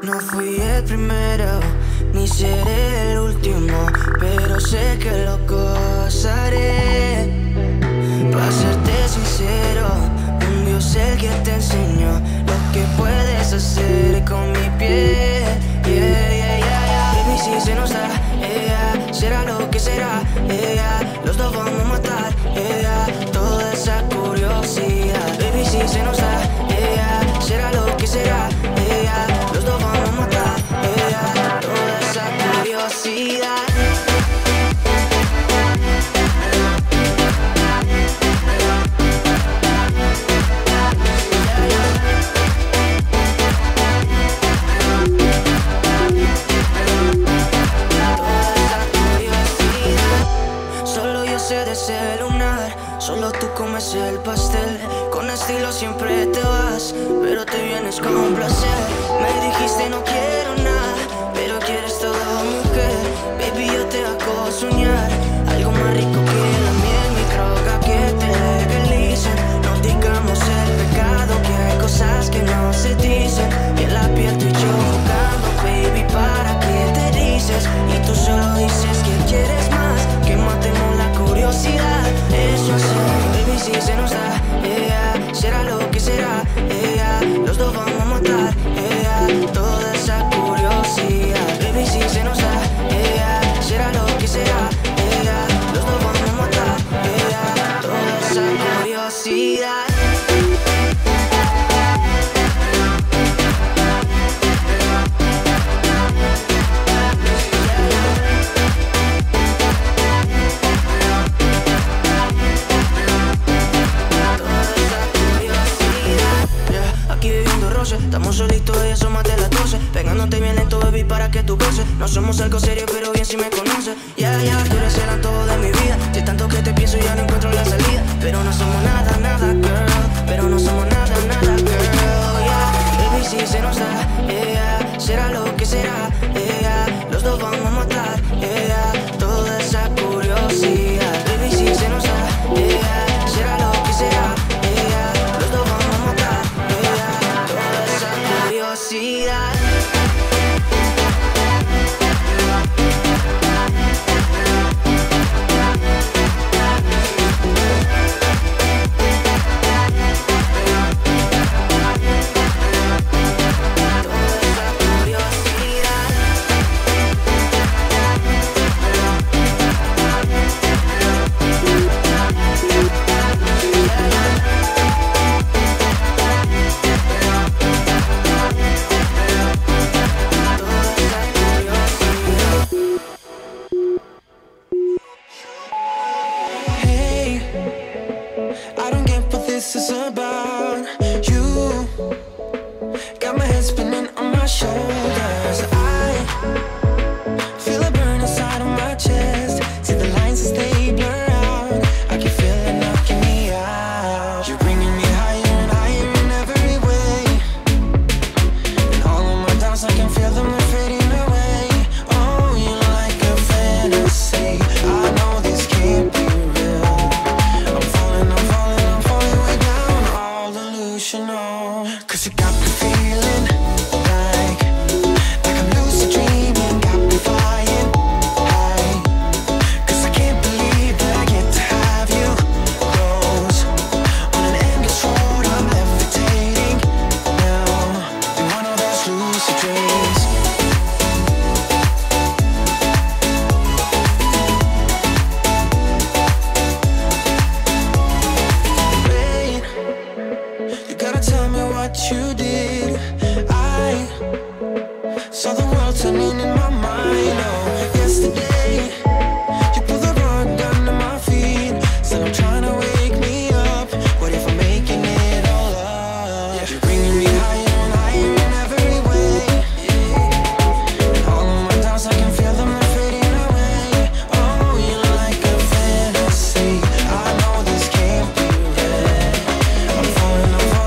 No fui el primero, ni seré el último, pero sé que lo gozaré. Para serte sincero, un Dios el que te enseñó lo que puedes hacer con mi piel. Baby, si se nos da, será lo que será, los dos vamos a matar, toda esa curiosidad. Baby, si se nos da, será lo que será, los dos vamos a matar, toda esa curiosidad. De ese lunar, solo tú comes el pastel. Con estilo siempre te vas, pero te vienes con un placer. Me dijiste no quiero nada, pero quieres todo, mujer. Baby, yo te hago soñar algo más rico que la miel, mi droga que te legalicen. No digamos el pecado, que hay cosas que no se dicen. Y en la piel tú y yo jugando, baby, ¿para qué te dices? Y tú solo dices que quieres más, que matemos la curiosidad. Eso es, baby, si se nos da, será lo que será, los dos vamos a matar, toda esa curiosidad. Baby, si se nos da, será lo que será, los dos vamos a matar, toda esa curiosidad. Estamos solitos, ya son más de las 12. Pegándote bien lento, baby, para que tú goces. No somos algo serio, pero bien si me conoces. Tú eres el antojo de mi vida. De tanto que te pienso ya no encuentro la salida. Pero no somos nada, nada, girl. Pero no somos nada, nada, girl. Baby, si se nos da, será lo que será, los dos vamos a matar, toda esa curiosidad. Baby, si se nos da, será lo que será, los dos vamos a matar, toda esa curiosidad.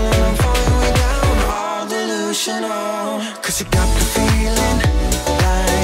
Cause you got the feeling like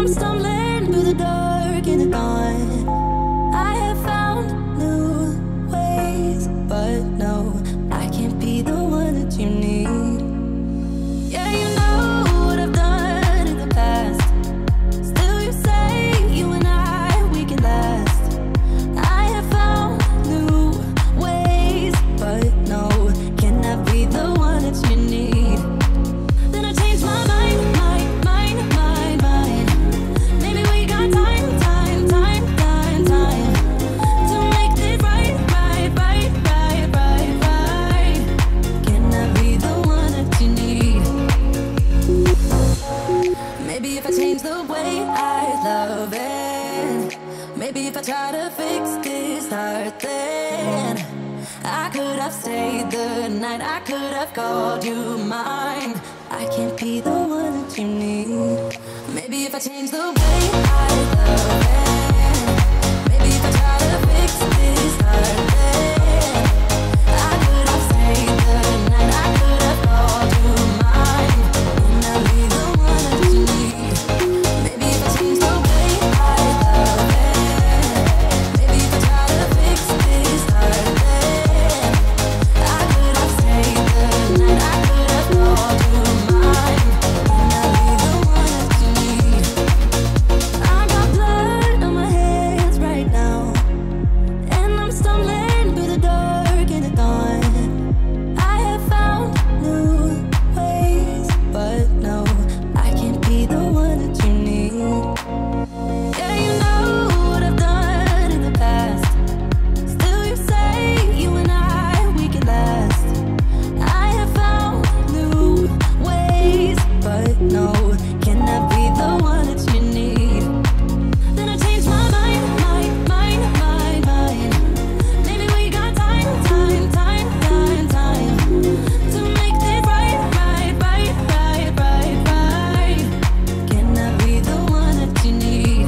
stumbling through the dark in the dawn. I have found new ways, but no, I can't be the one that you need. Yeah, you know what I've done in the past. Still you say you and I, we can last. I have found new ways, but no, can I be the one that you need? Then I changed my mind, mind. Maybe we got time to make this right. Can I be the one that you need? Maybe if I change the way I love it, maybe if I try to fix this heart, then I could have stayed the night, I could have called you mine. I can't be the one that you need. Maybe if I change the way I love it, maybe if I try to fix this heart, then I could have stayed the night, I could have called you mine. And I'll be the one that you need. Maybe if I change the way I love it, maybe if I try to fix this heart, then I could have stayed the night, I could have called you mine. And I'll be the one that you need. I got blood on my hands right now, and I'm stumbling through the dark in the dawn. I have found new ways, but no, I can't be the one that you need. Yeah, you know what I've done in the past. Still you say you and I, we can last. I have found new ways, but no, can I be the one that you need? Then I changed my mind. Maybe we got time to make this right. Can I be the one that you need?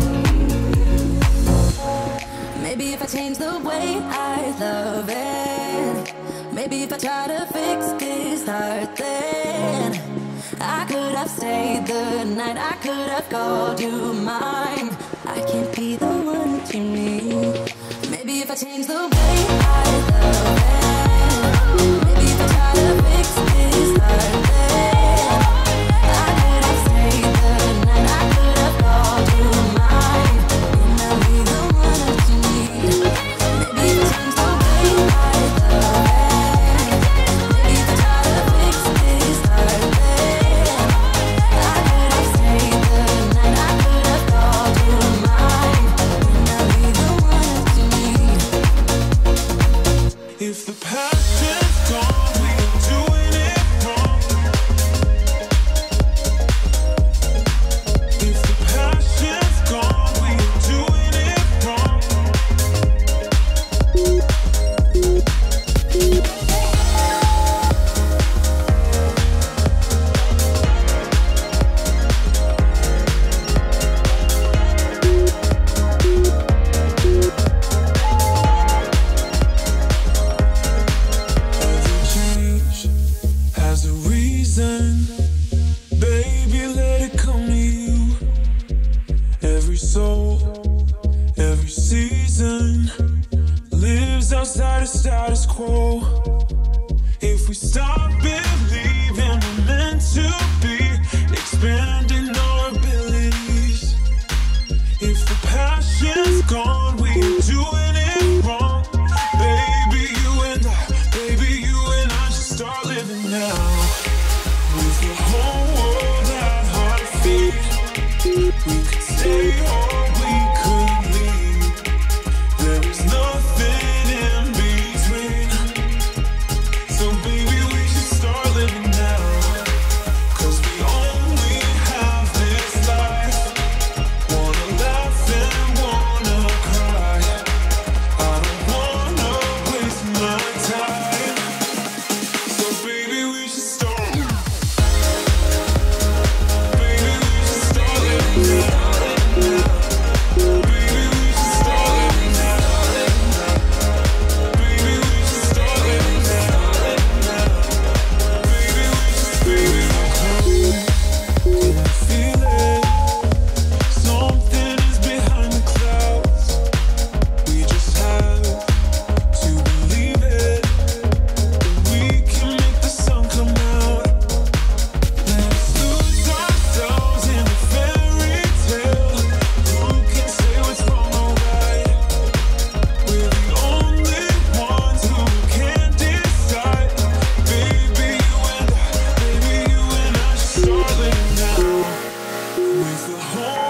Maybe if I change the way I love it, maybe if I try to fix this heart, then I could have stayed the night, I could have called you mine. I can't be the one that you need. Maybe if I change the way I love it, maybe if I try to fix this heart, then I could have stayed the night, I could have called you mine. And I'll be the one that you need. Maybe if I change the way I love it, maybe if I try to fix this heart, then I could have stayed the night, I could have called you mine. And I'll be the one that you need. If the passion's gone, we are doing it wrong. If the passion's gone, we are doing it wrong. Every change has a reason. Baby, let it come to you. Every soul, every season lives outside of status quo. If we stop believing we're meant to be, expanding our abilities. If the passion's gone, we are doing it wrong. Baby, you and I should start living now. With the whole world at our feet, we could stay or we could leave. There is nothing in between. So baby, we should start living now. 'Cause we only have this life. Wanna laugh and wanna cry. I don't wanna waste my time. So baby, we should start. Baby, we should start living now. hold